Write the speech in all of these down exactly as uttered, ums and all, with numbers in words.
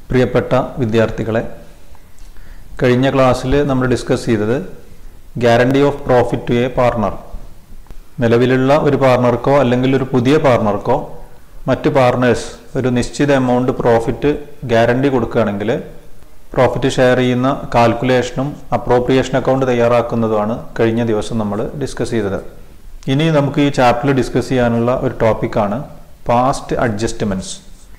പ്രിയപ്പെട്ട വിദ്യാർത്ഥികളെ, കഴിഞ്ഞ ക്ലാസ്സിൽ നമ്മൾ ഡിസ്കസ് ചെയ്തത് guarantee of profit to a partner. നിലവിലുള്ള ഒരു പാർട്ണർക്കോ അല്ലെങ്കിൽ ഒരു പുതിയ പാർട്ണർക്കോ മറ്റ് പാർട്ണേഴ്സ് ഒരു നിശ്ചിത എമൗണ്ട് പ്രോഫിറ്റ് ഗ്യാരണ്ടി കൊടുക്കുകയാണെങ്കിൽ പ്രോഫിറ്റ് ഷെയർ ചെയ്യുന്ന കാൽക്കുലേഷനും അപ്രോപ്രിയേഷൻ അക്കൗണ്ട് തയ്യാറാക്കുന്നതുമാണ് കഴിഞ്ഞ ദിവസം നമ്മൾ ഡിസ്കസ് ചെയ്തത്. ഇനി നമുക്ക് ഈ ചാപ്റ്ററിൽ ഡിസ്കസ് ചെയ്യാനുള്ള ഒരു ടോപ്പിക്കാണ് പാസ്റ്റ് അഡ്ജസ്റ്റ്മെൻറ്റ്സ്.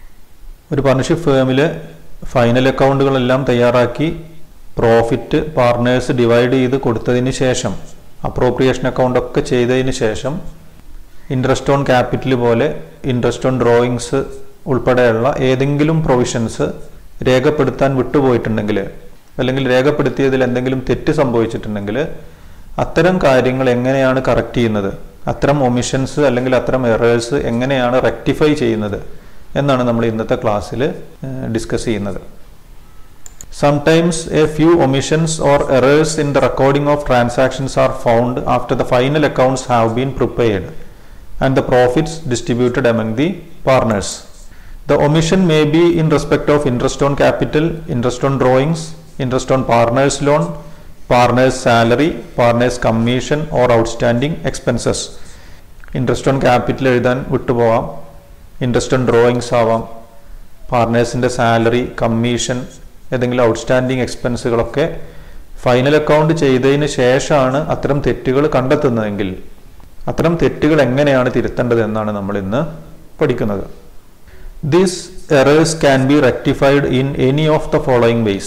ഒരു പാർട്ണർഷിപ്പ് ഫേമിൽ ഫൈനൽ അക്കൗണ്ടുകളെല്ലാം തയ്യാറാക്കി പ്രോഫിറ്റ് പാർട്ണേഴ്സ് ഡിവൈഡ് ചെയ്ത് കൊടുത്തതിന് ശേഷം അപ്രോപ്രിയേഷൻ അക്കൗണ്ടൊക്കെ ചെയ്തതിന് ശേഷം ഇൻട്രസ്റ്റ് ഓൺ ക്യാപിറ്റൽ പോലെ ഇൻട്രസ്റ്റ് ഓൺ ഡ്രോയിങ്സ് ഉൾപ്പെടെയുള്ള ഏതെങ്കിലും പ്രൊവിഷൻസ് രേഖപ്പെടുത്താൻ വിട്ടുപോയിട്ടുണ്ടെങ്കിൽ അല്ലെങ്കിൽ രേഖപ്പെടുത്തിയതിൽ എന്തെങ്കിലും തെറ്റ് സംഭവിച്ചിട്ടുണ്ടെങ്കിൽ അത്തരം കാര്യങ്ങൾ എങ്ങനെയാണ് കറക്റ്റ് ചെയ്യുന്നത്, അത്തരം ഒമിഷൻസ് അല്ലെങ്കിൽ അത്തരം എറേഴ്സ് എങ്ങനെയാണ് റെക്ടിഫൈ ചെയ്യുന്നത് എന്നാണ് നമ്മൾ ഇന്നത്തെ ക്ലാസ്സിൽ ഡിസ്കസ് ചെയ്യുന്നത്. Sometimes a few omissions or errors in the recording of transactions are found after the final accounts have been prepared and the profits distributed among the partners. The omission may be in respect of interest on capital, interest on drawings, interest on partners loan, partners salary, partners commission or outstanding expenses. Interest on capital എഴുതാൻ വിട്ടുപോകാം, interest on drawings ആവാം, പാർട്ട്നേഴ്സിൻ്റെ salary, commission, ഏതെങ്കിലും outstanding എക്സ്പെൻസുകളൊക്കെ final account ചെയ്തതിന് ശേഷമാണ് അത്തരം തെറ്റുകൾ കണ്ടെത്തുന്നതെങ്കിൽ അത്തരം തെറ്റുകൾ എങ്ങനെയാണ് തിരുത്തേണ്ടത് എന്നാണ് നമ്മൾ ഇന്ന് പഠിക്കുന്നത്. These errors can be rectified in any of the following ways.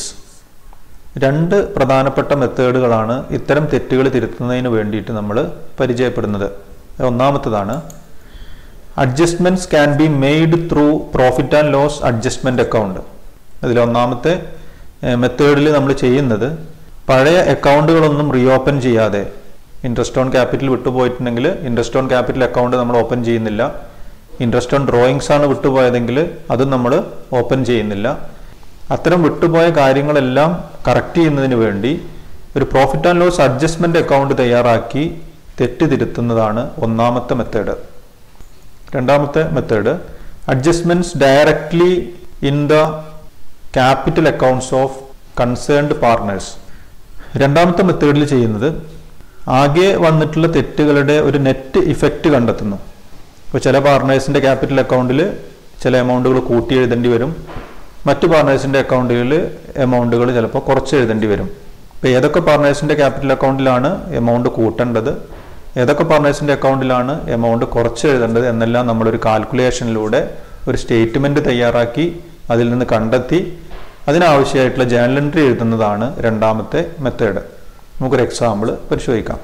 രണ്ട് പ്രധാനപ്പെട്ട മെത്തേഡുകളാണ് ഇത്തരം തെറ്റുകൾ തിരുത്തുന്നതിന് വേണ്ടിയിട്ട് നമ്മൾ പരിചയപ്പെടുന്നത്. ഒന്നാമത്തതാണ് adjustments can be made through profit and loss adjustment account. അതിലൊന്നാമത്തെ മെത്തേഡിൽ നമ്മൾ ചെയ്യുന്നത് പഴയ അക്കൗണ്ടുകളൊന്നും റീഓപ്പൺ ചെയ്യാതെ, ഇൻട്രസ്റ്റ് ഓൺ ക്യാപിറ്റൽ വിട്ടുപോയിട്ടുണ്ടെങ്കിൽ ഇൻട്രസ്റ്റ് ഓൺ ക്യാപിറ്റൽ അക്കൗണ്ട് നമ്മൾ ഓപ്പൺ ചെയ്യുന്നില്ല, ഇൻട്രസ്റ്റ് ഓൺ ഡ്രോയിങ്സ് ആണ് വിട്ടുപോയതെങ്കിൽ അതും നമ്മൾ ഓപ്പൺ ചെയ്യുന്നില്ല. അത്തരം വിട്ടുപോയ കാര്യങ്ങളെല്ലാം കറക്റ്റ് ചെയ്യുന്നതിന് വേണ്ടി ഒരു profit and loss adjustment account തയ്യാറാക്കി തെറ്റ് തിരുത്തുന്നതാണ് ഒന്നാമത്തെ മെത്തേഡ്. രണ്ടാമത്തെ method adjustments directly in the capital accounts of concerned partners. രണ്ടാമത്തെ മെത്തേഡിൽ ചെയ്യുന്നത് ആകെ വന്നിട്ടുള്ള തെറ്റുകളുടെ ഒരു നെറ്റ് ഇഫക്റ്റ് കണ്ടെത്തുന്നു. ഇപ്പോൾ ചില പാർട്ട്നേഴ്സിൻ്റെ ക്യാപിറ്റൽ അക്കൗണ്ടിൽ ചില എമൗണ്ടുകൾ കൂട്ടി എഴുതേണ്ടി വരും, മറ്റു പാർട്ട്നേഴ്സിൻ്റെ അക്കൗണ്ടുകളിൽ എമൗണ്ടുകൾ ചിലപ്പോൾ കുറച്ച് എഴുതേണ്ടി വരും. ഇപ്പോൾ ഏതൊക്കെ പാർട്ട്നേഴ്സിൻ്റെ ക്യാപിറ്റൽ അക്കൗണ്ടിലാണ് എമൗണ്ട് കൂട്ടേണ്ടത്, ഏതൊക്കെ പാർട്ട്നേഴ്സിൻ്റെ അക്കൗണ്ടിലാണ് എമൗണ്ട് കുറച്ച് എഴുതേണ്ടത് എന്നെല്ലാം നമ്മളൊരു കാൽക്കുലേഷനിലൂടെ ഒരു സ്റ്റേറ്റ്മെൻറ്റ് തയ്യാറാക്കി അതിൽ നിന്ന് കണ്ടെത്തി അതിനാവശ്യമായിട്ടുള്ള ജേണൽ എൻട്രി എഴുതുന്നതാണ് രണ്ടാമത്തെ മെത്തേഡ്. നമുക്കൊരു എക്സാമ്പിൾ പരിശോധിക്കാം.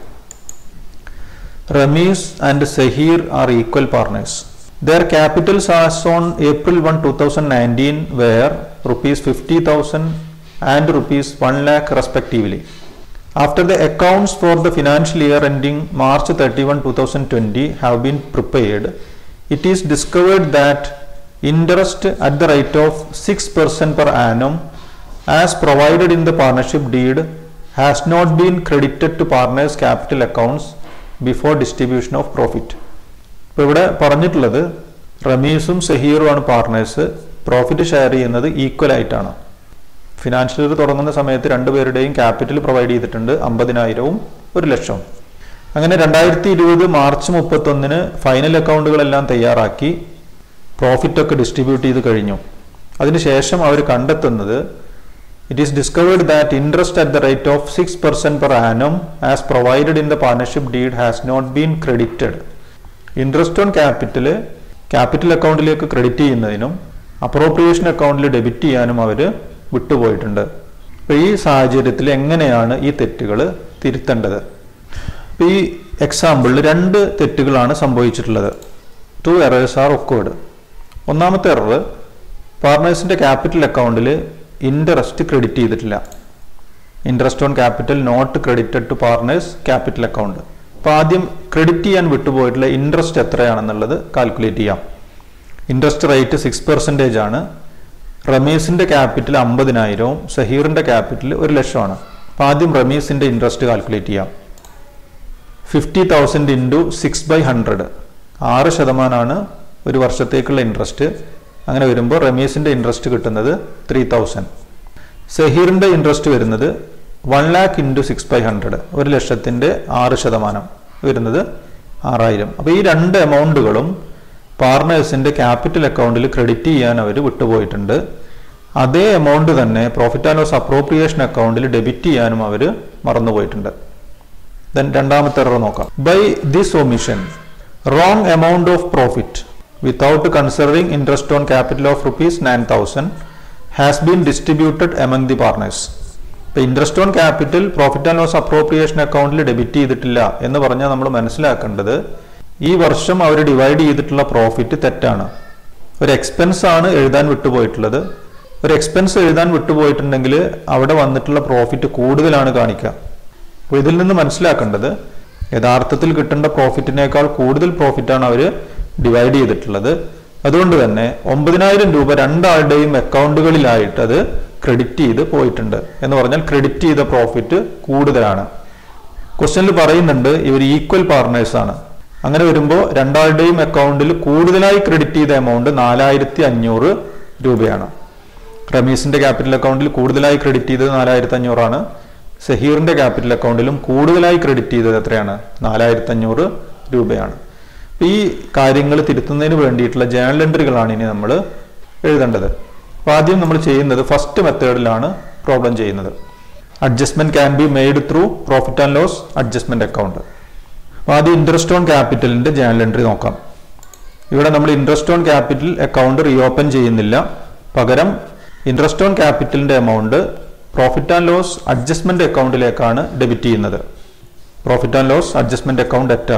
Rameez and Zaheer are equal partners. Their capitals as on April first, twenty nineteen were rupees fifty thousand and rupees one lakh respectively. After the accounts for the financial year ending March thirty-first, twenty twenty have been prepared, it is discovered that interest at the rate of six percent per annum as provided in the partnership deed has not been credited to partners' capital accounts before distribution of profit. ഇപ്പോൾ ഇവിടെ പറഞ്ഞിട്ടുള്ളത് റമീസും സഹീറുമാണ് പാർട്ട്നേഴ്സ്, profit share ചെയ്യുന്നത് equal ആയിട്ടാണ്. Financial year തുടങ്ങുന്ന സമയത്ത് രണ്ടുപേരുടെയും ക്യാപിറ്റൽ പ്രൊവൈഡ് ചെയ്തിട്ടുണ്ട്, അമ്പതിനായിരവും ഒരു ലക്ഷവും. അങ്ങനെ രണ്ടായിരത്തി ഇരുപത് മാർച്ച് മുപ്പത്തൊന്നിന് ഫൈനൽ അക്കൗണ്ടുകളെല്ലാം തയ്യാറാക്കി പ്രോഫിറ്റൊക്കെ ഡിസ്ട്രിബ്യൂട്ട് ചെയ്ത് കഴിഞ്ഞു. അതിനുശേഷം അവർ കണ്ടെത്തുന്നത് it is discovered that interest at the rate of six percent per annum as provided in the partnership deed has not been credited. Interest on capital capital അക്കൗണ്ടിലേക്ക് ക്രെഡിറ്റ് ചെയ്യുന്നതിനും അപ്രോപ്രിയേഷൻ അക്കൗണ്ടിൽ ഡെബിറ്റ് ചെയ്യാനും അവർ വിട്ടുപോയിട്ടുണ്ട്. അപ്പോൾ ഈ സാഹചര്യത്തിൽ എങ്ങനെയാണ് ഈ തെറ്റുകൾ തിരുത്തേണ്ടത്? ഇപ്പോൾ ഈ എക്സാമ്പിളിൽ രണ്ട് തെറ്റുകളാണ് സംഭവിച്ചിട്ടുള്ളത്. Two errors are occurred. ഒന്നാമത്തെ എറർ, പാർട്ട്നേഴ്സിൻ്റെ ക്യാപിറ്റൽ അക്കൗണ്ടിൽ ഇൻട്രസ്റ്റ് ക്രെഡിറ്റ് ചെയ്തിട്ടില്ല. Interest on capital not credited to partners capital account. അപ്പോൾ ആദ്യം ക്രെഡിറ്റ് ചെയ്യാൻ വിട്ടുപോയിട്ടുള്ള ഇൻട്രസ്റ്റ് എത്രയാണെന്നുള്ളത് കാൽക്കുലേറ്റ് ചെയ്യാം. ഇൻട്രസ്റ്റ് റേറ്റ് സിക്സ് പെർസെൻറ്റേജ് ആണ്. റമീസിൻ്റെ ക്യാപിറ്റൽ അമ്പതിനായിരവും സഹീറിൻ്റെ ക്യാപിറ്റൽ ഒരു ലക്ഷമാണ്. അപ്പോൾ ആദ്യം റമീസിൻ്റെ ഇൻട്രസ്റ്റ് കാൽക്കുലേറ്റ് ചെയ്യാം. Fifty thousand into six by hundred, ആറ് ശതമാനമാണ് ഒരു വർഷത്തേക്കുള്ള ഇൻട്രസ്റ്റ്. അങ്ങനെ വരുമ്പോൾ റമീസിന്റെ ഇൻട്രസ്റ്റ് കിട്ടുന്നത് ത്രീ തൗസൻഡ്. സഹീറിന്റെ ഇൻട്രസ്റ്റ് വരുന്നത് one lakh into six by hundred, ഒരു ലക്ഷത്തിന്റെ ആറ് ശതമാനം വരുന്നത് ആറായിരം. അപ്പോൾ ഈ രണ്ട് എമൗണ്ടുകളും പാർട്ട്നേഴ്സിന്റെ ക്യാപിറ്റൽ അക്കൗണ്ടിൽ ക്രെഡിറ്റ് ചെയ്യാൻ അവർ വിട്ടുപോയിട്ടുണ്ട്. അതേ എമൗണ്ട് തന്നെ പ്രോഫിറ്റ് ആൻഡ് ലോസ് അപ്രോപ്രിയേഷൻ അക്കൗണ്ടിൽ ഡെബിറ്റ് ചെയ്യാനും അവർ മറന്നുപോയിട്ടുണ്ട്. ദെൻ രണ്ടാമത്തെ എറർ നോക്കാം. By this omission wrong amount of profit without considering interest on capital of rupees nine thousand has been distributed among the partners. ഇപ്പൊ interest on capital profit and loss appropriation അക്കൗണ്ടിൽ debit ചെയ്തിട്ടില്ല എന്ന് പറഞ്ഞാൽ നമ്മൾ മനസ്സിലാക്കേണ്ടത് ഈ വർഷം അവർ ഡിവൈഡ് ചെയ്തിട്ടുള്ള പ്രോഫിറ്റ് തെറ്റാണ്. ഒരു എക്സ്പെൻസ് ആണ് എഴുതാൻ വിട്ടുപോയിട്ടുള്ളത്. ഒരു എക്സ്പെൻസ് എഴുതാൻ വിട്ടുപോയിട്ടുണ്ടെങ്കിൽ അവിടെ വന്നിട്ടുള്ള പ്രോഫിറ്റ് കൂടുതലാണ് കാണിക്കുക. അപ്പോൾ ഇതിൽ നിന്ന് മനസ്സിലാക്കേണ്ടത് യഥാർത്ഥത്തിൽ കിട്ടേണ്ട പ്രോഫിറ്റിനേക്കാൾ കൂടുതൽ പ്രോഫിറ്റാണ് അവർ ഡിവൈഡ് ചെയ്തിട്ടുള്ളത്. അതുകൊണ്ട് തന്നെ ഒമ്പതിനായിരം രൂപ രണ്ടാളുടെയും അക്കൗണ്ടുകളിലായിട്ട് അത് ക്രെഡിറ്റ് ചെയ്ത് പോയിട്ടുണ്ട്. എന്ന് പറഞ്ഞാൽ ക്രെഡിറ്റ് ചെയ്ത പ്രോഫിറ്റ് കൂടുതലാണ്. ക്വസ്റ്റ്യനിൽ പറയുന്നുണ്ട് ഇവർ ഈക്വൽ പാർട്ട്നേഴ്സ് ആണ്. അങ്ങനെ വരുമ്പോൾ രണ്ടാളുടെയും അക്കൗണ്ടിൽ കൂടുതലായി ക്രെഡിറ്റ് ചെയ്ത എമൗണ്ട് നാലായിരത്തി അഞ്ഞൂറ് രൂപയാണ്. റമീസിന്റെ ക്യാപിറ്റൽ അക്കൗണ്ടിൽ കൂടുതലായി ക്രെഡിറ്റ് ചെയ്തത് നാലായിരത്തി അഞ്ഞൂറാണ്. സഹീറിന്റെ ക്യാപിറ്റൽ അക്കൗണ്ടിലും കൂടുതലായി ക്രെഡിറ്റ് ചെയ്തത് എത്രയാണ്? നാലായിരത്തി അഞ്ഞൂറ് രൂപയാണ്. ഈ കാര്യങ്ങൾ തിരുത്തുന്നതിന് വേണ്ടിയിട്ടുള്ള ജേണൽ എൻട്രികളാണ് ഇനി നമ്മൾ എഴുതേണ്ടത്. അപ്പോൾ ആദ്യം നമ്മൾ ചെയ്യുന്നത് ഫസ്റ്റ് മെത്തേഡിലാണ് പ്രോബ്ലം ചെയ്യുന്നത്. Adjustment can be made through profit and loss adjustment account. അപ്പോൾ ആദ്യം ഇൻട്രസ്റ്റ് ഓൺ ക്യാപിറ്റലിന്റെ ജേണൽ എൻട്രി നോക്കാം. ഇവിടെ നമ്മൾ interest on capital account reopen ചെയ്യുന്നില്ല. പകരം ഇൻട്രസ്റ്റ് ഓൺ ക്യാപിറ്റലിന്റെ amount profit and loss adjustment അക്കൗണ്ടിലേക്കാണ് ഡെബിറ്റ് ചെയ്യുന്നത്. Profit and loss adjustment account at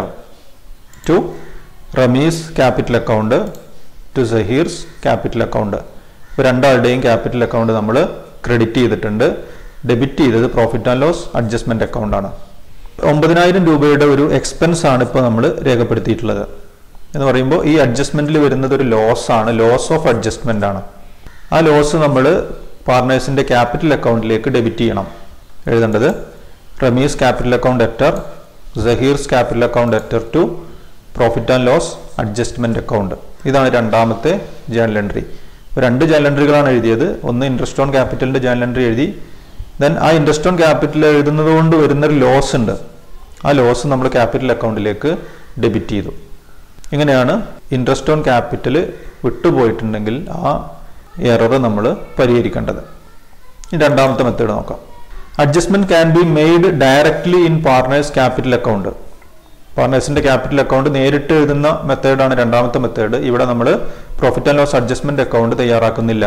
to Rameez capital account to Zaheer's capital account. ഇപ്പോൾ രണ്ടാളുടെയും ക്യാപിറ്റൽ അക്കൗണ്ട് നമ്മൾ ക്രെഡിറ്റ് ചെയ്തിട്ടുണ്ട്. ഡെബിറ്റ് ചെയ്തത് പ്രോഫിറ്റ് ആൻഡ് ലോസ് അഡ്ജസ്റ്റ്മെന്റ് അക്കൗണ്ടാണ്. ഒമ്പതിനായിരം രൂപയുടെ ഒരു എക്സ്പെൻസ് ആണ് ഇപ്പോൾ നമ്മൾ രേഖപ്പെടുത്തിയിട്ടുള്ളത്. എന്ന് പറയുമ്പോൾ ഈ അഡ്ജസ്റ്റ്മെന്റിൽ വരുന്നത് ഒരു ലോസ് ആണ്, ലോസ് ഓഫ് അഡ്ജസ്റ്റ്മെന്റ് ആണ്. ആ ലോസ് നമ്മൾ പാർട്ട്നേഴ്സിന്റെ ക്യാപിറ്റൽ അക്കൗണ്ടിലേക്ക് ഡെബിറ്റ് ചെയ്യണം. എഴുതേണ്ടത് Rameez capital account at Zaheer's capital account at to profit and loss adjustment account. ഇതാണ് രണ്ടാമത്തെ ജേണൽ എൻട്രി. രണ്ട് ജേണൽ എൻട്രികളാണ് എഴുതിയത്. ഒന്ന് ഇൻട്രസ്റ്റ് ഓൺ ക്യാപിറ്റലിന്റെ ജേണൽ എൻട്രി എഴുതി. ദെൻ ആ ഇൻട്രസ്റ്റ് ഓൺ ക്യാപിറ്റൽ എഴുതുന്നത് കൊണ്ട് വരുന്നൊരു ലോസ് ഉണ്ട്. ആ ലോസ് നമ്മൾ ക്യാപിറ്റൽ അക്കൗണ്ടിലേക്ക് ഡെബിറ്റ് ചെയ്തു. ഇങ്ങനെയാണ് ഇൻട്രസ്റ്റ് ഓൺ ക്യാപിറ്റൽ വിട്ടുപോയിട്ടുണ്ടെങ്കിൽ ആ എറർ നമ്മൾ പരിഹരിക്കേണ്ടത്. ഇനി രണ്ടാമത്തെ മെത്തേഡ് നോക്കാം. Adjustment can be made directly in partners capital account. പാർട്ട്നേഴ്സിന്റെ ക്യാപിറ്റൽ അക്കൗണ്ട് നേരിട്ട് എഴുതുന്ന മെത്തേഡാണ് രണ്ടാമത്തെ മെത്തേഡ്. ഇവിടെ നമ്മൾ profit and loss adjustment account തയ്യാറാക്കുന്നില്ല.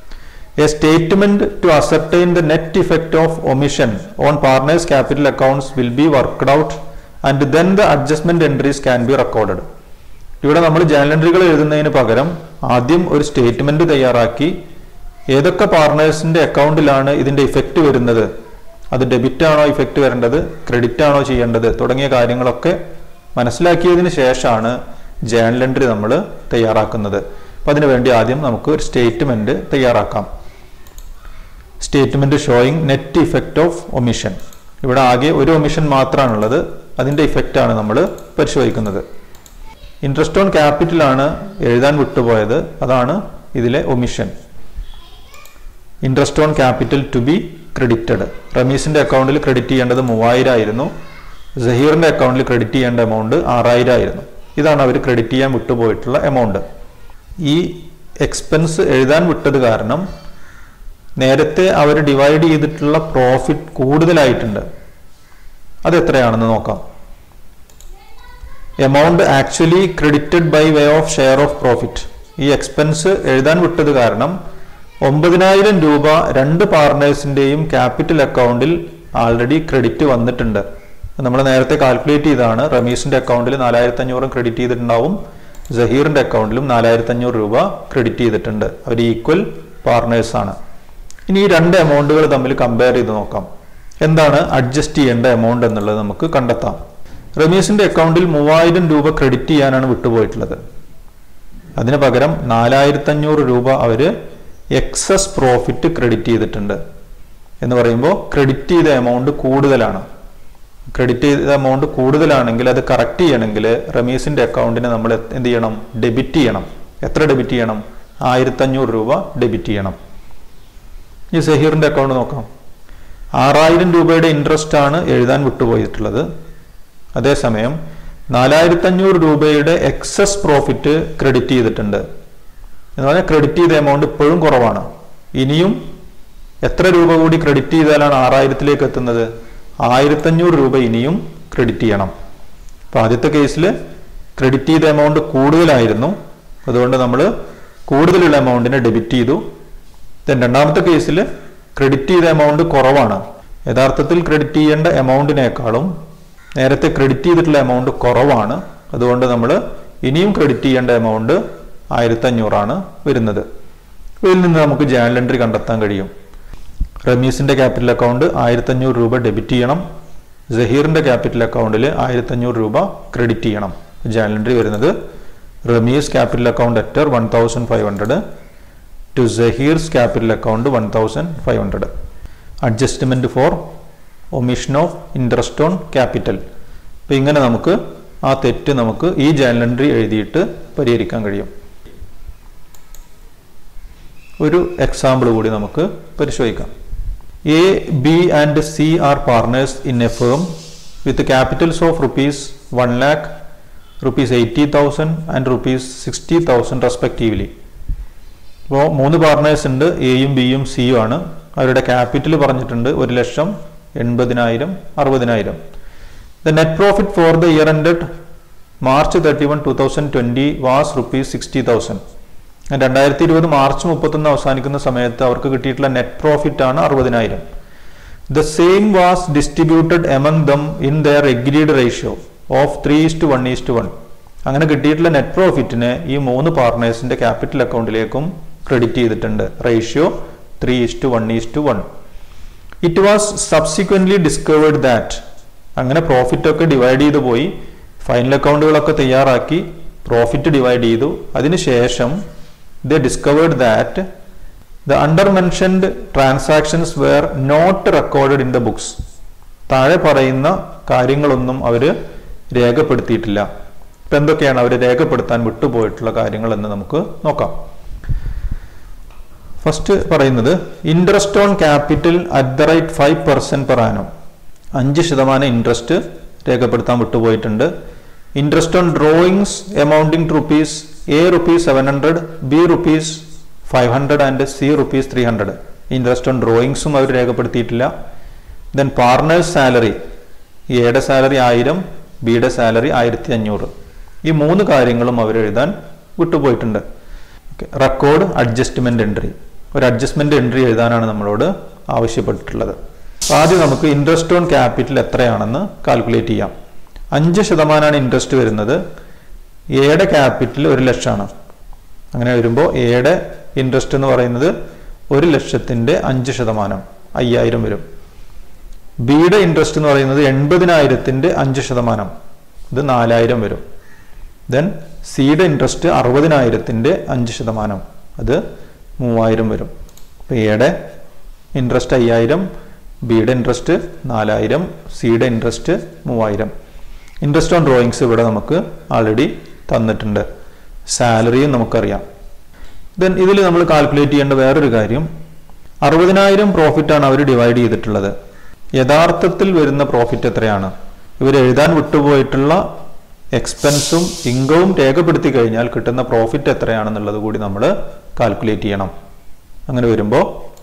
A statement to ascertain the net effect of omission on partners capital accounts will be worked out and then the adjustment entries can be recorded. ഇവിടെ നമ്മൾ journal എൻട്രികൾ എഴുതുന്നതിന് പകരം ആദ്യം ഒരു statement തയ്യാറാക്കി ഏതൊക്കെ പാർട്ട്നേഴ്സിന്റെ അക്കൗണ്ടിലാണ് ഇതിന്റെ ഇഫക്റ്റ് വരുന്നത്, അത് ഡെബിറ്റ് ആണോ ഇഫക്റ്റ് വരേണ്ടത്, ക്രെഡിറ്റ് ആണോ ചെയ്യേണ്ടത് തുടങ്ങിയ കാര്യങ്ങളൊക്കെ മനസ്സിലാക്കിയതിന് ശേഷമാണ് ജേണൽ എൻട്രി നമ്മൾ തയ്യാറാക്കുന്നത്. അപ്പം അതിനുവേണ്ടി ആദ്യം നമുക്ക് ഒരു സ്റ്റേറ്റ്മെന്റ് തയ്യാറാക്കാം. Statement showing net effect of omission. ഇവിടെ ആകെ ഒരു ഒമിഷൻ മാത്രമാണുള്ളത്. അതിന്റെ ഇഫക്റ്റ് ആണ് നമ്മൾ പരിശോധിക്കുന്നത്. ഇൻട്രസ്റ്റ് ഓൺ ക്യാപിറ്റൽ ആണ് എഴുതാൻ വിട്ടുപോയത്. അതാണ് ഇതിലെ omission. Interest on capital to be credited. റമീസിന്റെ അക്കൗണ്ടിൽ ക്രെഡിറ്റ് ചെയ്യേണ്ടത് മൂവായിരം ആയിരുന്നു. സഹീറിന്റെ അക്കൗണ്ടിൽ ക്രെഡിറ്റ് ചെയ്യേണ്ട എമൗണ്ട് ആറായിരം ആയിരുന്നു. ഇതാണ് അവർ ക്രെഡിറ്റ് ചെയ്യാൻ വിട്ടുപോയിട്ടുള്ള എമൗണ്ട്. ഈ എക്സ്പെൻസ് എഴുതാൻ വിട്ടത് കാരണം നേരത്തെ അവർ ഡിവൈഡ് ചെയ്തിട്ടുള്ള പ്രോഫിറ്റ് കൂടുതലായിട്ടുണ്ട്. അത് എത്രയാണെന്ന് നോക്കാം. Amount actually credited by way of share of profit. ഈ എക്സ്പെൻസ് എഴുതാൻ വിട്ടത് കാരണം ഒമ്പതിനായിരം രൂപ രണ്ട് പാർട്ട്നേഴ്സിന്റെയും ക്യാപിറ്റൽ അക്കൗണ്ടിൽ ആൾറെഡി ക്രെഡിറ്റ് വന്നിട്ടുണ്ട്. നമ്മൾ നേരത്തെ കാൽക്കുലേറ്റ് ചെയ്താണ്. റമീസിന്റെ അക്കൗണ്ടിൽ നാലായിരത്തി അഞ്ഞൂറും ക്രെഡിറ്റ് ചെയ്തിട്ടുണ്ടാവും. സഹീറിന്റെ അക്കൗണ്ടിലും നാലായിരത്തി അഞ്ഞൂറ് രൂപ ക്രെഡിറ്റ് ചെയ്തിട്ടുണ്ട്. അവർ ഈക്വൽ പാർട്ട്നേഴ്സ് ആണ്. ഇനി ഈ രണ്ട് എമൗണ്ടുകൾ തമ്മിൽ കമ്പയർ ചെയ്ത് നോക്കാം. എന്താണ് അഡ്ജസ്റ്റ് ചെയ്യേണ്ട എമൗണ്ട് എന്നുള്ളത് നമുക്ക് കണ്ടെത്താം. റമീസിന്റെ അക്കൗണ്ടിൽ മൂവായിരം രൂപ ക്രെഡിറ്റ് ചെയ്യാനാണ് വിട്ടുപോയിട്ടുള്ളത്. അതിന് പകരം നാലായിരത്തി അഞ്ഞൂറ് രൂപ അവര് എക്സസ് പ്രോഫിറ്റ് ക്രെഡിറ്റ് ചെയ്തിട്ടുണ്ട്. എന്ന് പറയുമ്പോൾ ക്രെഡിറ്റ് ചെയ്ത എമൗണ്ട് കൂടുതലാണ്. ക്രെഡിറ്റ് ചെയ്ത എമൗണ്ട് കൂടുതലാണെങ്കിൽ അത് കറക്റ്റ് ചെയ്യണമെങ്കിൽ റമീസിന്റെ അക്കൗണ്ടിനെ നമ്മൾ എന്ത് ചെയ്യണം? ഡെബിറ്റ് ചെയ്യണം. എത്ര ഡെബിറ്റ് ചെയ്യണം? ആയിരത്തി അഞ്ഞൂറ് രൂപ ഡെബിറ്റ് ചെയ്യണം. ഈ സഹീറിൻ്റെ അക്കൗണ്ട് നോക്കാം. ആറായിരം രൂപയുടെ ഇൻട്രസ്റ്റ് ആണ് എഴുതാൻ വിട്ടുപോയിട്ടുള്ളത്. അതേസമയം നാലായിരത്തി അഞ്ഞൂറ് രൂപയുടെ എക്സസ് പ്രോഫിറ്റ് ക്രെഡിറ്റ് ചെയ്തിട്ടുണ്ട്. എന്ന് പറഞ്ഞാൽ ക്രെഡിറ്റ് ചെയ്ത എമൗണ്ട് ഇപ്പോഴും കുറവാണ്. ഇനിയും എത്ര രൂപ കൂടി ക്രെഡിറ്റ് ചെയ്താലാണ് ആറായിരത്തിലേക്ക് എത്തുന്നത്? ആയിരത്തഞ്ഞൂറ് രൂപ ഇനിയും ക്രെഡിറ്റ് ചെയ്യണം. അപ്പോൾ ആദ്യത്തെ കേസിൽ ക്രെഡിറ്റ് ചെയ്ത എമൗണ്ട് കൂടുതലായിരുന്നു, അതുകൊണ്ട് നമ്മൾ കൂടുതലുള്ള എമൗണ്ടിനെ ഡെബിറ്റ് ചെയ്തു. ദെൻ രണ്ടാമത്തെ കേസിൽ ക്രെഡിറ്റ് ചെയ്ത എമൗണ്ട് കുറവാണ്. യഥാർത്ഥത്തിൽ ക്രെഡിറ്റ് ചെയ്യേണ്ട എമൗണ്ടിനേക്കാളും നേരത്തെ ക്രെഡിറ്റ് ചെയ്തിട്ടുള്ള എമൗണ്ട് കുറവാണ്. അതുകൊണ്ട് നമ്മൾ ഇനിയും ക്രെഡിറ്റ് ചെയ്യേണ്ട എമൗണ്ട് ആയിരത്തി അഞ്ഞൂറാണ് വരുന്നത്. ഇതിൽ നിന്ന് നമുക്ക് ജേണൽ എൻട്രി കണ്ടെത്താൻ കഴിയും. റമീസിന്റെ ക്യാപിറ്റൽ അക്കൗണ്ട് ആയിരത്തി അഞ്ഞൂറ് രൂപ ഡെബിറ്റ് ചെയ്യണം. സഹീറിന്റെ ക്യാപിറ്റൽ അക്കൗണ്ടിൽ ആയിരത്തി അഞ്ഞൂറ് രൂപ ക്രെഡിറ്റ് ചെയ്യണം. ജേണൽ എൻട്രി വരുന്നത് Rameez capital account at one thousand five hundred to Zaheer's capital account one thousand five hundred. Adjustment for omission of interest on capital. അപ്പം ഇങ്ങനെ നമുക്ക് ആ തെറ്റ് നമുക്ക് ഈ ജേണൽ എൻട്രി എഴുതിയിട്ട് പരിഹരിക്കാൻ കഴിയും. ഒരു എക്സാമ്പിൾ കൂടി നമുക്ക് പരിശോധിക്കാം. A, B and C are partners in a firm with capitals of rupees one lakh, rupees eighty thousand and rupees sixty thousand respectively. അപ്പോൾ മൂന്ന് പാർട്ണേഴ്സ് ഉണ്ട്, എയും ബിയും സിയും ആണ്. അവരുടെ ക്യാപിറ്റൽ പറഞ്ഞിട്ടുണ്ട് ഒരു ലക്ഷം എൺപതിനായിരം അറുപതിനായിരം. The net profit for the year ended March thirty one two thousand twenty was rupees sixty thousand. രണ്ടായിരത്തി ഇരുപത് മാർച്ച് മുപ്പത്തൊന്ന് അവസാനിക്കുന്ന സമയത്ത് അവർക്ക് കിട്ടിയിട്ടുള്ള നെറ്റ് പ്രോഫിറ്റ് ആണ് അറുപതിനായിരം. The same was distributed among them in their agreed ratio of three is to one is to one. അങ്ങനെ കിട്ടിയിട്ടുള്ള നെറ്റ് പ്രോഫിറ്റിനെ ഈ മൂന്ന് പാർട്ട്നേഴ്സിന്റെ ക്യാപിറ്റൽ അക്കൗണ്ടിലേക്കും ക്രെഡിറ്റ് ചെയ്തിട്ടുണ്ട്. Ratio three is to one is to one. It was subsequently discovered that. അങ്ങനെ പ്രോഫിറ്റ് ഒക്കെ ഡിവൈഡ് ചെയ്തു പോയി, ഫൈനൽ അക്കൗണ്ടുകളൊക്കെ തയ്യാറാക്കി പ്രോഫിറ്റ് ഡിവൈഡ് ചെയ്തു. അതിനുശേഷം they discovered that the under-mentioned transactions were not recorded in the books. താഴെ പറയുന്ന കാര്യങ്ങളൊന്നും അവർ രേഖപ്പെടുത്തിയിട്ടില്ല. ഇപ്പം എന്തൊക്കെയാണ് അവർ രേഖപ്പെടുത്താൻ വിട്ടുപോയിട്ടുള്ള കാര്യങ്ങൾ എന്ന് നമുക്ക് നോക്കാം. ഫസ്റ്റ് പറയുന്നത് interest on capital at the rate five percent per annum. അഞ്ച് ശതമാനം ഇൻട്രസ്റ്റ് രേഖപ്പെടുത്താൻ വിട്ടുപോയിട്ടുണ്ട്. Interest on drawings amounting to rupees A rupees seven hundred, B rupees five hundred and C rupees three hundred. Interest on ഡ്രോയിങ്സും അവർ രേഖപ്പെടുത്തിയിട്ടില്ല. Then partners salary, എയുടെ salary ആയിരം, ബിയുടെ സാലറി ആയിരത്തി അഞ്ഞൂറ്. ഈ മൂന്ന് കാര്യങ്ങളും അവർ എഴുതാൻ വിട്ടുപോയിട്ടുണ്ട്. റെക്കോർഡ് അഡ്ജസ്റ്റ്മെന്റ് എൻട്രി, ഒരു അഡ്ജസ്റ്റ്മെന്റ് എൻട്രി എഴുതാനാണ് നമ്മളോട് ആവശ്യപ്പെട്ടിട്ടുള്ളത്. ആദ്യം നമുക്ക് ഇൻട്രസ്റ്റ് ഓൺ ക്യാപിറ്റൽ എത്രയാണെന്ന് കാൽക്കുലേറ്റ് ചെയ്യാം. അഞ്ച് ശതമാനമാണ് ഇൻട്രസ്റ്റ് വരുന്നത്. എയുടെ ക്യാപിറ്റൽ ഒരു ലക്ഷമാണ്. അങ്ങനെ വരുമ്പോൾ എയുടെ ഇൻട്രസ്റ്റ് എന്ന് പറയുന്നത് ഒരു ലക്ഷത്തിന്റെ അഞ്ച് ശതമാനം അയ്യായിരം വരും. ബിയുടെ ഇൻട്രസ്റ്റ് എന്ന് പറയുന്നത് എൺപതിനായിരത്തിന്റെ അഞ്ച് ശതമാനം, ഇത് നാലായിരം വരും. ദെൻ സിയുടെ ഇൻട്രസ്റ്റ് അറുപതിനായിരത്തിന്റെ അഞ്ച് ശതമാനം, അത് മൂവായിരം വരും. അപ്പോൾ എയുടെ ഇൻട്രസ്റ്റ് അയ്യായിരം, ബിയുടെ ഇൻട്രസ്റ്റ് നാലായിരം, സിയുടെ ഇൻട്രസ്റ്റ് മൂവായിരം. ഇൻട്രസ്റ്റ് ഓൺ ഡ്രോയിങ്സ് ഇവിടെ നമുക്ക് ആൾറെഡി തന്നിട്ടുണ്ട്. സാലറിയും നമുക്കറിയാം. ദെൻ ഇതിൽ നമ്മൾ കാൽക്കുലേറ്റ് ചെയ്യേണ്ട വേറൊരു കാര്യം, അറുപതിനായിരം പ്രോഫിറ്റാണ് അവർ ഡിവൈഡ് ചെയ്തിട്ടുള്ളത്. യഥാർത്ഥത്തിൽ വരുന്ന പ്രോഫിറ്റ് എത്രയാണ്? ഇവർ എഴുതാൻ വിട്ടുപോയിട്ടുള്ള എക്സ്പെൻസും ഇൻകവും രേഖപ്പെടുത്തി കഴിഞ്ഞാൽ കിട്ടുന്ന പ്രോഫിറ്റ് എത്രയാണെന്നുള്ളത് കൂടി നമ്മൾ കാൽക്കുലേറ്റ് ചെയ്യണം. അങ്ങനെ വരുമ്പോൾ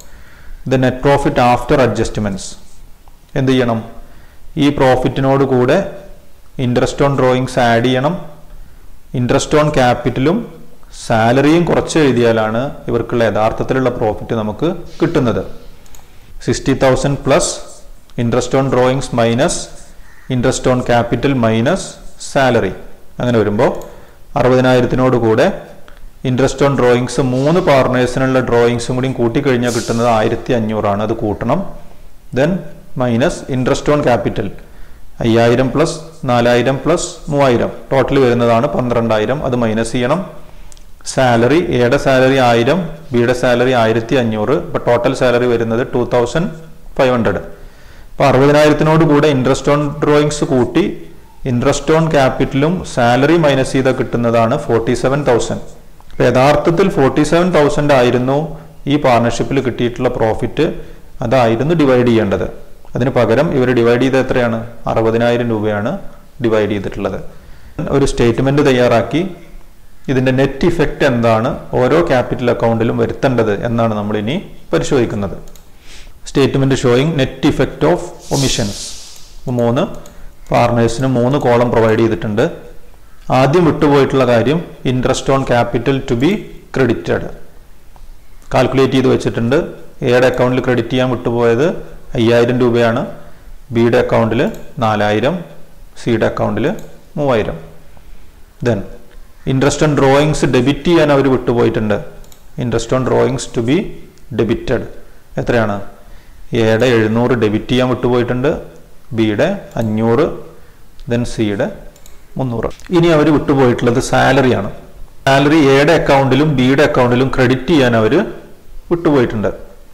the net profit after adjustments എന്ത് ചെയ്യണം? ഈ പ്രോഫിറ്റിനോട് കൂടെ ഇൻട്രസ്റ്റ് ഓൺ ഡ്രോയിങ്സ് ആഡ് ചെയ്യണം. ഇൻട്രസ്റ്റ് ഓൺ ക്യാപിറ്റലും സാലറിയും കുറച്ച് എഴുതിയാലാണ് ഇവർക്കുള്ള യഥാർത്ഥത്തിലുള്ള പ്രോഫിറ്റ് നമുക്ക് കിട്ടുന്നത്. Sixty thousand plus interest on drawings minus interest on capital minus salary. അങ്ങനെ വരുമ്പോൾ അറുപതിനായിരത്തിനോട് കൂടെ ഇൻട്രസ്റ്റ് ഓൺ ഡ്രോയിങ്സ് മൂന്ന് പാർട്ണേഴ്സിനുള്ള ഡ്രോയിങ്സും കൂടി കൂട്ടിക്കഴിഞ്ഞാൽ കിട്ടുന്നത് ആയിരത്തി അഞ്ഞൂറാണ്. അത് കൂട്ടണം. Then minus interest on capital അയ്യായിരം പ്ലസ് നാലായിരം പ്ലസ് മൂവായിരം, ടോട്ടൽ വരുന്നതാണ് പന്ത്രണ്ടായിരം. അത് മൈനസ് ചെയ്യണം. സാലറി, എയുടെ സാലറി ആയിരം, ബിയുടെ സാലറി ആയിരത്തി അഞ്ഞൂറ്. ഇപ്പം ടോട്ടൽ സാലറി വരുന്നത് ടു തൗസൻഡ് ഫൈവ് ഹൺഡ്രഡ്. അപ്പം അറുപതിനായിരത്തിനോട് കൂടെ ഇൻട്രസ്റ്റ് ഓൺ ഡ്രോയിങ്സ് കൂട്ടി ഇൻട്രസ്റ്റ് ഓൺ ക്യാപിറ്റലും സാലറി മൈനസ് ചെയ്താൽ കിട്ടുന്നതാണ് ഫോർട്ടി സെവൻ തൗസൻഡ്. യഥാർത്ഥത്തിൽ ഫോർട്ടി സെവൻ തൗസൻഡ് ആയിരുന്നു ഈ പാർട്ണർഷിപ്പിൽ കിട്ടിയിട്ടുള്ള പ്രോഫിറ്റ്, അതായിരുന്നു ഡിവൈഡ് ചെയ്യേണ്ടത്. അതിന് പകരം ഇവർ ഡിവൈഡ് ചെയ്ത് എത്രയാണ്? അറുപതിനായിരം രൂപയാണ് ഡിവൈഡ് ചെയ്തിട്ടുള്ളത്. ഒരു സ്റ്റേറ്റ്മെന്റ് തയ്യാറാക്കി ഇതിന്റെ നെറ്റ് ഇഫക്റ്റ് എന്താണ് ഓരോ ക്യാപിറ്റൽ അക്കൗണ്ടിലും വരുത്തേണ്ടത് എന്നാണ് നമ്മൾ ഇനി പരിശോധിക്കുന്നത്. Statement showing net effect of omissions. മൂന്ന് പാർട്ണേഴ്സിന് മൂന്ന് കോളം പ്രൊവൈഡ് ചെയ്തിട്ടുണ്ട്. ആദ്യം വിട്ടുപോയിട്ടുള്ള കാര്യം interest on capital to be credited calculate ചെയ്ത് വെച്ചിട്ടുണ്ട്. എയുടെ അക്കൗണ്ടിൽ ക്രെഡിറ്റ് ചെയ്യാൻ വിട്ടുപോയത് അയ്യായിരം രൂപയാണ്, ബിയുടെ അക്കൗണ്ടിൽ നാലായിരം, സിയുടെ അക്കൗണ്ടിൽ മൂവായിരം. Then interest on drawings debit ചെയ്യാൻ അവർ വിട്ടുപോയിട്ടുണ്ട്. Interest on drawings to be debited എത്രയാണ്? എയുടെ എഴുന്നൂറ് ഡെബിറ്റ് ചെയ്യാൻ വിട്ടുപോയിട്ടുണ്ട്, ബിയുടെ അഞ്ഞൂറ്, ദെൻ സിയുടെ മുന്നൂറ്. ഇനി അവർ വിട്ടുപോയിട്ടുള്ളത് സാലറിയാണ്. സാലറി എയുടെ അക്കൗണ്ടിലും ബിയുടെ അക്കൗണ്ടിലും ക്രെഡിറ്റ് ചെയ്യാൻ അവർ വിട്ടുപോയിട്ടുണ്ട്.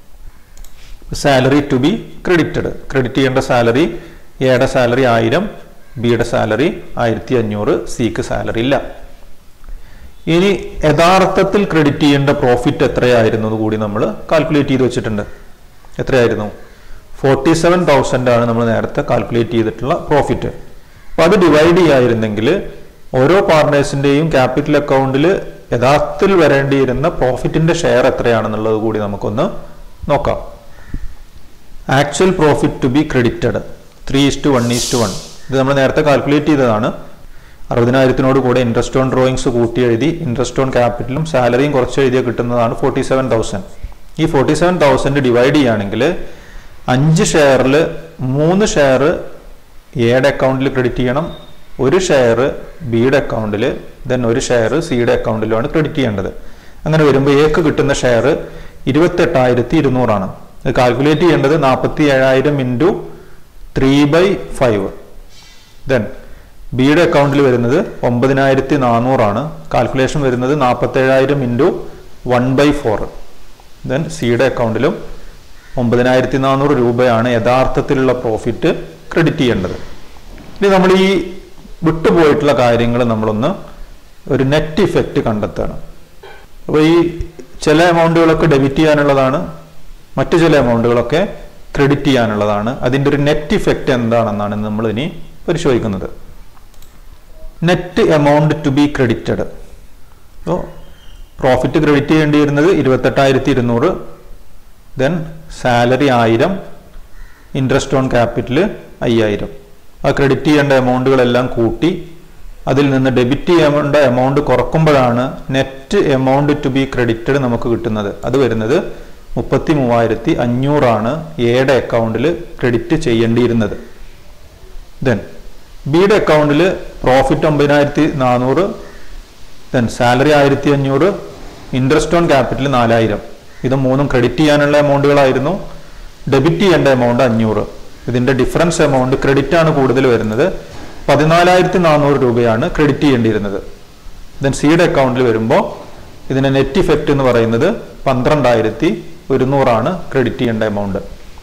Salary to be credited. Credit ചെയ്യേണ്ട സാലറി എയുടെ സാലറി ആയിരം, ബിയുടെ സാലറി ആയിരത്തി അഞ്ഞൂറ്, സിക്ക് സാലറി ഇല്ല. ഇനി യഥാർത്ഥത്തിൽ ക്രെഡിറ്റ് ചെയ്യേണ്ട പ്രോഫിറ്റ് എത്രയായിരുന്നു കൂടി നമ്മൾ കാൽക്കുലേറ്റ് ചെയ്ത് വെച്ചിട്ടുണ്ട്. എത്രയായിരുന്നു? ഫോർട്ടി സെവൻ തൗസൻഡ് ആണ് നമ്മൾ നേരത്തെ കാൽക്കുലേറ്റ് ചെയ്തിട്ടുള്ള പ്രോഫിറ്റ്. അപ്പൊ അത് ഡിവൈഡ് ചെയ്യായിരുന്നെങ്കിൽ ഓരോ പാർട്ണേഴ്സിന്റെയും ക്യാപിറ്റൽ അക്കൗണ്ടിൽ യഥാർത്ഥത്തിൽ വരേണ്ടിയിരുന്ന പ്രോഫിറ്റിന്റെ ഷെയർ എത്രയാണെന്നുള്ളത് കൂടി നമുക്കൊന്ന് നോക്കാം. Actual profit to be credited three is to one is to one. ഇത് നമ്മൾ നേരത്തെ കാൽക്കുലേറ്റ് ചെയ്തതാണ്. അറുപതിനായിരത്തിനോട് കൂടെ ഇൻട്രസ്റ്റ് ഓൺ ഡ്രോയിങ്സ് കൂട്ടി എഴുതി ഇൻട്രസ്റ്റ് ഓൺ ക്യാപിറ്റലും സാലറിയും കുറച്ച് എഴുതിയാൽ കിട്ടുന്നതാണ് ഫോർട്ടി സെവൻ തൗസൻഡ്. ഈ ഫോർട്ടി സെവൻ തൗസൻഡ് ഡിവൈഡ് ചെയ്യുകയാണെങ്കിൽ അഞ്ച് ഷെയറിൽ മൂന്ന് ഷെയർ എയുടെ അക്കൗണ്ടിൽ ക്രെഡിറ്റ് ചെയ്യണം, ഒരു ഷെയർ ബിയുടെ അക്കൗണ്ടിൽ, ദെൻ ഒരു ഷെയർ സിയുടെ അക്കൗണ്ടിലുമാണ് ക്രെഡിറ്റ് ചെയ്യേണ്ടത്. അങ്ങനെ വരുമ്പോൾ എക്ക് കിട്ടുന്ന ഷെയർ ഇരുപത്തെട്ടായിരത്തി ഇരുന്നൂറാണ്. ഇത് കാൽക്കുലേറ്റ് ചെയ്യേണ്ടത് നാൽപ്പത്തി ഏഴായിരം into three by five. Then ബിയുടെ അക്കൗണ്ടിൽ വരുന്നത് ഒമ്പതിനായിരത്തി നാനൂറാണ്. കാൽക്കുലേഷൻ വരുന്നത് നാൽപ്പത്തേഴായിരം into one by four. Then സിയുടെ അക്കൗണ്ടിലും ഒമ്പതിനായിരത്തി നാനൂറ് രൂപയാണ് യഥാർത്ഥത്തിലുള്ള പ്രോഫിറ്റ് ക്രെഡിറ്റ് ചെയ്യേണ്ടത്. ഇനി നമ്മൾ ഈ വിട്ടുപോയിട്ടുള്ള കാര്യങ്ങൾ നമ്മളൊന്ന് ഒരു നെറ്റ് ഇഫക്റ്റ് കണ്ടെത്തുകയാണ്. അപ്പോൾ ഈ ചില എമൗണ്ടുകളൊക്കെ ഡെബിറ്റ് ചെയ്യാനുള്ളതാണ്, മറ്റു ചില എമൗണ്ടുകളൊക്കെ ക്രെഡിറ്റ് ചെയ്യാനുള്ളതാണ്. അതിൻ്റെ ഒരു നെറ്റ് ഇഫക്റ്റ് എന്താണെന്നാണ് നമ്മൾ ഇനി പരിശോധിക്കുന്നത്. Net amount to be credited. അപ്പോൾ പ്രോഫിറ്റ് ക്രെഡിറ്റ് ചെയ്യേണ്ടി വരുന്നത് ഇരുപത്തെട്ടായിരത്തി ഇരുന്നൂറ്, ദെൻ സാലറി ആയിരം, ഇൻട്രസ്റ്റ് ഓൺ ക്യാപിറ്റൽ അയ്യായിരം. ആ ക്രെഡിറ്റ് ചെയ്യേണ്ട എമൗണ്ടുകളെല്ലാം കൂട്ടി അതിൽ നിന്ന് ഡെബിറ്റ് ചെയ്യേണ്ട എമൗണ്ട് കുറക്കുമ്പോഴാണ് net amount to be credited നമുക്ക് കിട്ടുന്നത്. അത് വരുന്നത് മുപ്പത്തി മൂവായിരത്തി അഞ്ഞൂറാണ് എയുടെ അക്കൗണ്ടിൽ ക്രെഡിറ്റ് ചെയ്യേണ്ടിയിരുന്നത്. ദെൻ ബിയുടെ അക്കൗണ്ടിൽ പ്രോഫിറ്റ് ഒമ്പതിനായിരത്തി നാനൂറ്, ദെൻ സാലറി ആയിരത്തി അഞ്ഞൂറ്, ഇൻട്രസ്റ്റ് ഓൺ ക്യാപിറ്റൽ നാലായിരം. ഇത് മൂന്നും ക്രെഡിറ്റ് ചെയ്യാനുള്ള എമൗണ്ടുകളായിരുന്നു. ഡെബിറ്റ് ചെയ്യേണ്ട എമൗണ്ട് അഞ്ഞൂറ്. ഇതിന്റെ ഡിഫറൻസ് എമൗണ്ട് ക്രെഡിറ്റ് ആണ് കൂടുതൽ വരുന്നത്. പതിനാലായിരത്തി നാനൂറ് രൂപയാണ് ക്രെഡിറ്റ് ചെയ്യേണ്ടിയിരുന്നത്. ദെൻ സിയുടെ അക്കൗണ്ടിൽ വരുമ്പോൾ ഇതിന്റെ നെറ്റ് ഇഫക്റ്റ് എന്ന് പറയുന്നത് പന്ത്രണ്ടായിരത്തി ഒരുന്നൂറാണ് ക്രെഡിറ്റ് ചെയ്യേണ്ട എമൗണ്ട്.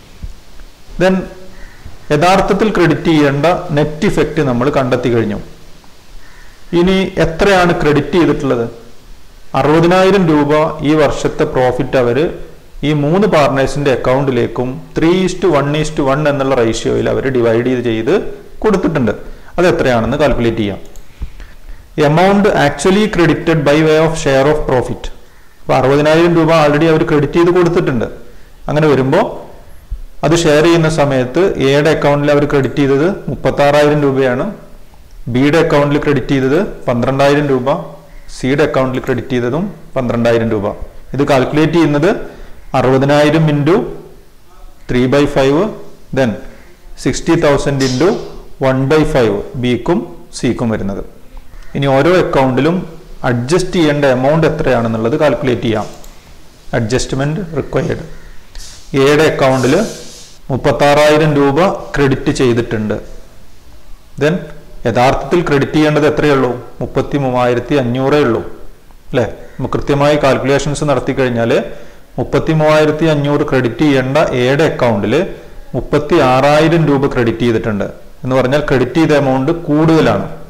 ദെൻ യഥാർത്ഥത്തിൽ ക്രെഡിറ്റ് ചെയ്യേണ്ട നെറ്റ് ഇഫക്റ്റ് നമ്മൾ കണ്ടെത്തി കഴിഞ്ഞു. ഇനി എത്രയാണ് ക്രെഡിറ്റ് ചെയ്തിട്ടുള്ളത്? അറുപതിനായിരം രൂപ ഈ വർഷത്തെ പ്രോഫിറ്റ് അവർ ഈ മൂന്ന് പാർട്ണേഴ്സിന്റെ അക്കൗണ്ടിലേക്കും three is to one is to one എന്നുള്ള റേഷ്യോയിൽ അവർ ഡിവൈഡ് ചെയ്ത് കൊടുത്തിട്ടുണ്ട്. അത് എത്രയാണെന്ന് കാൽക്കുലേറ്റ് ചെയ്യാം. Amount actually credited by way of share of profit. അപ്പോൾ അറുപതിനായിരം രൂപ ആൾറെഡി അവർ ക്രെഡിറ്റ് ചെയ്ത് കൊടുത്തിട്ടുണ്ട്. അങ്ങനെ വരുമ്പോൾ അത് ഷെയർ ചെയ്യുന്ന സമയത്ത് എയുടെ അക്കൗണ്ടിൽ അവർ ക്രെഡിറ്റ് ചെയ്തത് മുപ്പത്തി ആറായിരം രൂപയാണ്, ബിയുടെ അക്കൗണ്ടിൽ ക്രെഡിറ്റ് ചെയ്തത് പന്ത്രണ്ടായിരം രൂപ, സിയുടെ അക്കൗണ്ടിൽ ക്രെഡിറ്റ് ചെയ്തതും പന്ത്രണ്ടായിരം രൂപ. ഇത് കാൽക്കുലേറ്റ് ചെയ്യുന്നത് അറുപതിനായിരം into three by five, then sixty thousand into one by five ബിക്കും സിക്കും വരുന്നത്. ഇനി ഓരോ അക്കൗണ്ടിലും അഡ്ജസ്റ്റ് ചെയ്യേണ്ട എമൗണ്ട് എത്രയാണെന്നുള്ളത് കാൽക്കുലേറ്റ് ചെയ്യാം. Adjustment required. എയുടെ അക്കൗണ്ടിൽ മുപ്പത്താറായിരം രൂപ ക്രെഡിറ്റ് ചെയ്തിട്ടുണ്ട്. ദെൻ യഥാർത്ഥത്തിൽ ക്രെഡിറ്റ് ചെയ്യേണ്ടത് എത്രയുള്ളൂ? മുപ്പത്തി മൂവായിരത്തി അഞ്ഞൂറേ ഉള്ളൂ അല്ലേ? നമുക്ക് കൃത്യമായി കാൽക്കുലേഷൻസ് നടത്തി കഴിഞ്ഞാൽ മുപ്പത്തി മൂവായിരത്തി അഞ്ഞൂറ് ക്രെഡിറ്റ് ചെയ്യേണ്ട എയുടെ അക്കൗണ്ടിൽ മുപ്പത്തി ആറായിരം രൂപ ക്രെഡിറ്റ് ചെയ്തിട്ടുണ്ട് എന്ന് പറഞ്ഞാൽ ക്രെഡിറ്റ് ചെയ്ത എമൗണ്ട് കൂടുതലാണ്.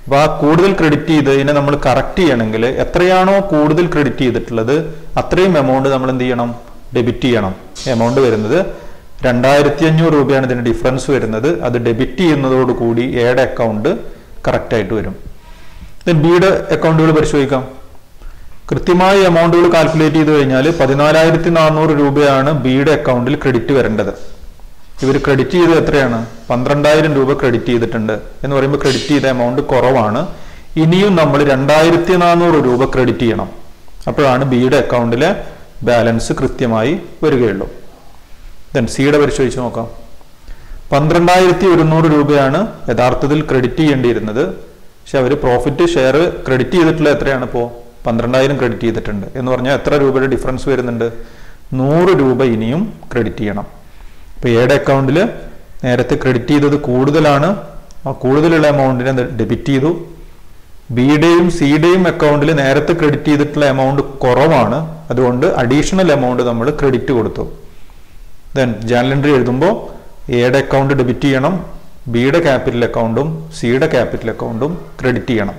അപ്പോൾ ആ കൂടുതൽ ക്രെഡിറ്റ് ചെയ്തതിനെ നമ്മൾ കറക്റ്റ് ചെയ്യണമെങ്കിൽ എത്രയാണോ കൂടുതൽ ക്രെഡിറ്റ് ചെയ്തിട്ടുള്ളത് അത്രയും എമൗണ്ട് നമ്മൾ എന്ത് ചെയ്യണം, ഡെബിറ്റ് ചെയ്യണം. എമൗണ്ട് വരുന്നത് രണ്ടായിരത്തി അഞ്ഞൂറ് രൂപയാണ് ഇതിന്റെ ഡിഫറൻസ് വരുന്നത്. അത് ഡെബിറ്റ് ചെയ്യുന്നതോടുകൂടി എയുടെ അക്കൗണ്ട് കറക്റ്റ് ആയിട്ട് വരും. ബിയുടെ അക്കൗണ്ടുകൾ പരിശോധിക്കാം. കൃത്യമായി എമൗണ്ടുകൾ കാൽക്കുലേറ്റ് ചെയ്ത് കഴിഞ്ഞാൽ പതിനാലായിരത്തി നാനൂറ് രൂപയാണ് ബിയുടെ അക്കൗണ്ടിൽ ക്രെഡിറ്റ് വരേണ്ടത്. ഇവർ ക്രെഡിറ്റ് ചെയ്തത് എത്രയാണ്, പന്ത്രണ്ടായിരം രൂപ ക്രെഡിറ്റ് ചെയ്തിട്ടുണ്ട് എന്ന് പറയുമ്പോൾ ക്രെഡിറ്റ് ചെയ്ത എമൗണ്ട് കുറവാണ്. ഇനിയും നമ്മൾ രണ്ടായിരത്തി നാനൂറ് രൂപ ക്രെഡിറ്റ് ചെയ്യണം. അപ്പോഴാണ് ബിയുടെ അക്കൗണ്ടിലെ ബാലൻസ് കൃത്യമായി വരികയുള്ളൂ. ദെൻ സിയുടെ പരിശോധിച്ച് നോക്കാം. പന്ത്രണ്ടായിരത്തി ഒരുന്നൂറ് രൂപയാണ് യഥാർത്ഥത്തിൽ ക്രെഡിറ്റ് ചെയ്യേണ്ടിയിരുന്നത്. പക്ഷെ അവർ പ്രോഫിറ്റ് ഷെയർ ക്രെഡിറ്റ് ചെയ്തിട്ടുള്ള എത്രയാണ്, ഇപ്പോൾ പന്ത്രണ്ടായിരം ക്രെഡിറ്റ് ചെയ്തിട്ടുണ്ട് എന്ന് പറഞ്ഞാൽ എത്ര രൂപയുടെ ഡിഫറൻസ് വരുന്നുണ്ട്, നൂറ് രൂപ ഇനിയും ക്രെഡിറ്റ് ചെയ്യണം. അപ്പോൾ എയുടെ അക്കൗണ്ടിൽ നേരത്തെ ക്രെഡിറ്റ് ചെയ്തത് കൂടുതലാണ്, ആ കൂടുതലുള്ള എമൗണ്ടിനെ ഡെബിറ്റ് ചെയ്തു. ബിയുടെയും സിയുടെയും അക്കൗണ്ടിൽ നേരത്തെ ക്രെഡിറ്റ് ചെയ്തിട്ടുള്ള എമൗണ്ട് കുറവാണ്, അതുകൊണ്ട് അഡീഷണൽ എമൗണ്ട് നമ്മൾ ക്രെഡിറ്റ് കൊടുത്തു. ദെൻ ജേണൽ എൻട്രി എഴുതുമ്പോൾ എയുടെ അക്കൗണ്ട് ഡെബിറ്റ് ചെയ്യണം, ബിയുടെ ക്യാപിറ്റൽ അക്കൗണ്ടും സിയുടെ ക്യാപിറ്റൽ അക്കൗണ്ടും ക്രെഡിറ്റ് ചെയ്യണം.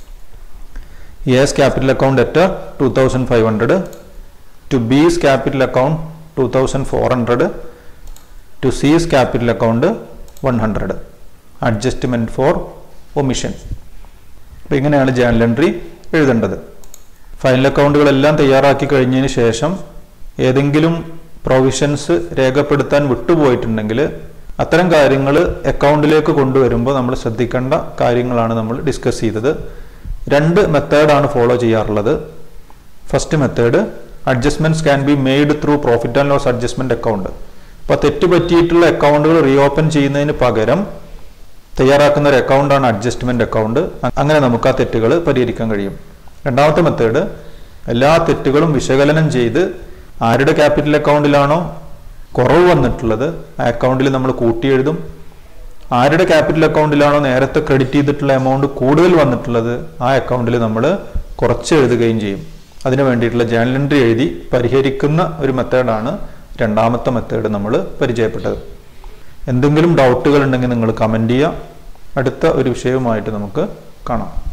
A's capital account at two thousand five hundred, to B's capital account two thousand four hundred, to C's capital account one hundred. Adjustment for omission. അപ്പം ഇങ്ങനെയാണ് ജേണൽ എൻട്രി എഴുതേണ്ടത്. Final അക്കൗണ്ടുകളെല്ലാം തയ്യാറാക്കി കഴിഞ്ഞതിന് ശേഷം ഏതെങ്കിലും പ്രൊവിഷൻസ് രേഖപ്പെടുത്താൻ വിട്ടുപോയിട്ടുണ്ടെങ്കിൽ അത്തരം കാര്യങ്ങൾ അക്കൗണ്ടിലേക്ക് കൊണ്ടുവരുമ്പോൾ നമ്മൾ ശ്രദ്ധിക്കേണ്ട കാര്യങ്ങളാണ് നമ്മൾ ഡിസ്കസ് ചെയ്തത്. രണ്ട് മെത്തേഡാണ് ഫോളോ ചെയ്യാറുള്ളത്. First method, adjustments can be made through profit and loss adjustment account. അപ്പോൾ തെറ്റ് പറ്റിയിട്ടുള്ള അക്കൗണ്ടുകൾ റീഓപ്പൺ ചെയ്യുന്നതിന് പകരം തയ്യാറാക്കുന്ന ഒരു അക്കൗണ്ടാണ് അഡ്ജസ്റ്റ്മെന്റ് അക്കൗണ്ട്. അങ്ങനെ നമുക്ക് ആ തെറ്റുകൾ പരിഹരിക്കാൻ കഴിയും. രണ്ടാമത്തെ മെത്തേഡ്, എല്ലാ തെറ്റുകളും വിശകലനം ചെയ്ത് ആരുടെ ക്യാപിറ്റൽ അക്കൗണ്ടിലാണോ കുറവ് വന്നിട്ടുള്ളത് ആ അക്കൗണ്ടിൽ നമ്മൾ കൂട്ടി എഴുതും. ആരുടെ ക്യാപിറ്റൽ അക്കൗണ്ടിലാണോ നേരത്തെ ക്രെഡിറ്റ് ചെയ്തിട്ടുള്ള എമൗണ്ട് കൂടുതൽ വന്നിട്ടുള്ളത് ആ അക്കൗണ്ടിൽ നമ്മൾ കുറച്ച് എഴുതുകയും ചെയ്യും. അതിനു വേണ്ടിയിട്ടുള്ള ജേണൽ എൻട്രി എഴുതി പരിഹരിക്കുന്ന ഒരു മെത്തേഡാണ് രണ്ടാമത്തെ മെത്തേഡ് നമ്മൾ പരിചയപ്പെട്ടത്. എന്തെങ്കിലും ഡൗട്ടുകൾ ഉണ്ടെങ്കിൽ നിങ്ങൾ കമൻറ്റ് ചെയ്യുക. അടുത്ത ഒരു വിഷയവുമായിട്ട് നമുക്ക് കാണാം.